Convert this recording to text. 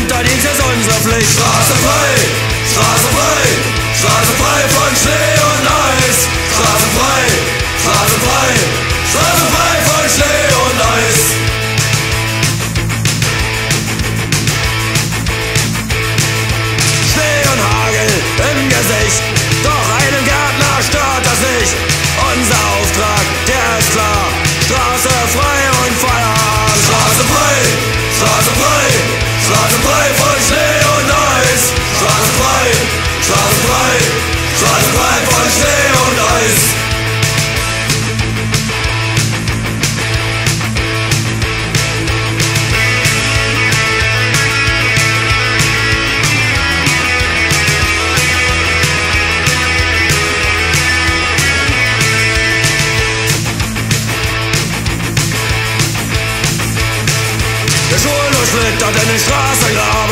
Winterdienst ist unsere Pflicht. Straße frei, Straße frei, Straße frei von Schnee und Eis. Straße frei, Straße frei, Straße frei von Schnee und Eis. Schnee und Hagel im Gesicht, doch einem Gärtner stört das nicht. Unser Auftrag, der ist klar, Straße frei und Feierabend. Straße frei, Straße frei, Straße frei von Schnee und Eis. Straße frei, Straße frei, Straße frei von Schnee und Eis. Der Schulter schlittert in den Straßengraben.